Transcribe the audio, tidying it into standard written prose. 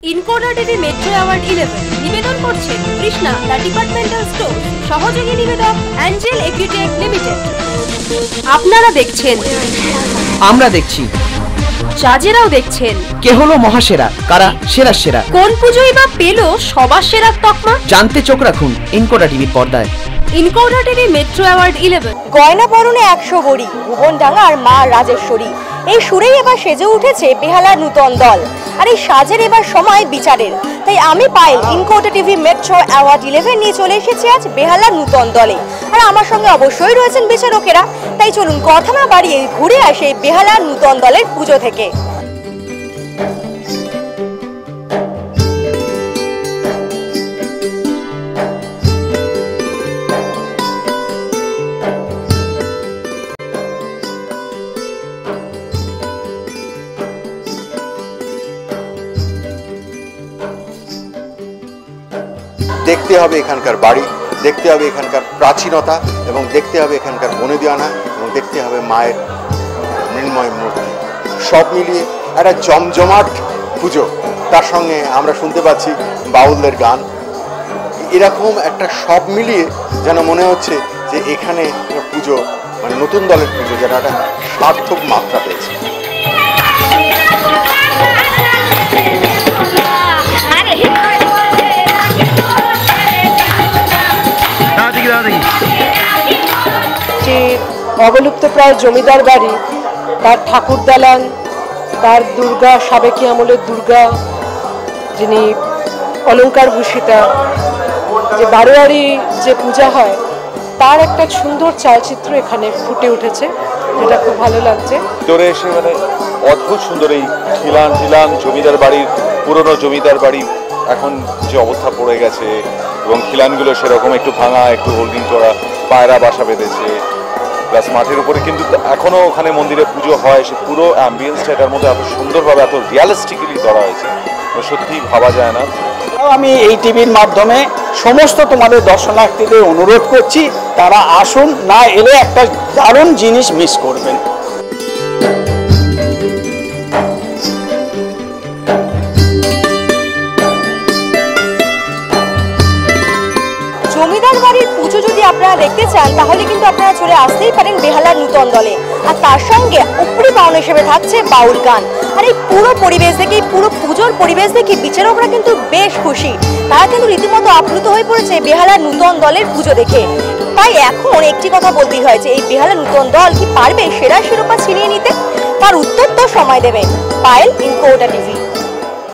ইনকোডা TV metro award 11 নিবেদন করছেন Krishna the departmental store, সহযোগী নিবেদক অ্যাঞ্জেল এগ্রিটেক লিমিটেড। আপনারা দেখছেন, আমরা দেখছি, জাজেরাও দেখছেন। কে হলো মহাসেরা, কারা সেরা সেরা, কোন পুজোই বা পেল সবার সেরা তকমা? জানতে চোখ রাখুন ইনকোডা টিভির পর্দায়। ইনকোডা টিভি মেট্রো অ্যাওয়ার্ড 11। গয়না পরনে 100 গড়ি, ভুবনডাঙ্গার মা রাজেশ্বরী, এই সুরেই এবার সেজে উঠেছে বেহালার নূতন দল। আর এই সাজের এবার সময় বিচারের, তাই আমি পায়েল ইনকোডা টিভি মেট্রো অ্যাওয়ার্ড 11 নিয়ে চলে এসেছি আজ বেহালার নূতন দলে। আর আমার সঙ্গে অবশ্যই রয়েছেন বিচারকেরা, তাই চলুন কথা না বাড়িয়ে ঘুরে আসে বেহালার নূতন দলের পুজো থেকে। দেখতে হবে এখানকার বাড়ি, দেখতে হবে এখানকার প্রাচীনতা, এবং দেখতে হবে এখানকার বনেদিয়ানা, এবং দেখতে হবে মায়ের মৃন্ময় মূর্তি। সব মিলিয়ে একটা জমজমাট পুজো, তার সঙ্গে আমরা শুনতে পাচ্ছি বাউলদের গান। এরকম একটা সব মিলিয়ে যেন মনে হচ্ছে যে এখানে পুজো মানে নতুন দলের পুজো, যেটা একটা সার্থক মাত্রা পেয়েছে। যে অবলুপ্ত প্রায় জমিদার বাড়ি, তার ঠাকুর দালান, তার দুর্গা, সাবেকি আমলের দুর্গা যিনি অলঙ্কার ভূষিতা, যে বারোয়ারি যে পূজা হয়, তার একটা সুন্দর ছায়াচিত্র এখানে ফুটে উঠেছে, যেটা খুব ভালো লাগছে। ভিতরে এসে মানে অদ্ভুত সুন্দর এই খিলান জমিদার বাড়ির, পুরনো জমিদার বাড়ি এখন যে অবস্থা পড়ে গেছে, এবং খিলানগুলো সেরকম একটু ভাঙা, একটু হোল্ডিং করা, পায়রা বাসা বেঁধেছে, প্লাস মাঠের উপরে কিন্তু এখনও ওখানে মন্দিরে পুজো হয়। সে পুরো অ্যাম্বিয়েন্সটা এটার মধ্যে এত সুন্দরভাবে, এত রিয়ালিস্টিক্যালি ধরা হয়েছে, সত্যিই ভাবা যায় না। আমি এই টিভির মাধ্যমে সমস্ত তোমাদের দর্শনার্থীদের অনুরোধ করছি, তারা আসুন, না এলে একটা দারুণ জিনিস মিস করবেন। জমিদার বাড়ির পুজো যদি আপনারা দেখতে চান, তাহলে কিন্তু আপনারা চলে আসতেই পারেন বেহালার নূতন দলে। আর তার সঙ্গে উপরি পাওনা হিসেবে থাকছে বাউল গান। আর এই পুরো পরিবেশ দেখে, পুরো পুজোর পরিবেশ দেখে বিচারকরা কিন্তু বেশ খুশি। তারা কিন্তু রীতিমতো আপ্লুত হয়ে পড়েছে বেহালার নূতন দলের পুজো দেখে। তাই এখন একটি কথা বলতেই হয় যে এই বেহালার নূতন দল কি পারবে সেরা শিরোপা ছিনিয়ে নিতে? তার উত্তর তো সময় দেবে। পায়েল, ইনকোডা টিভি।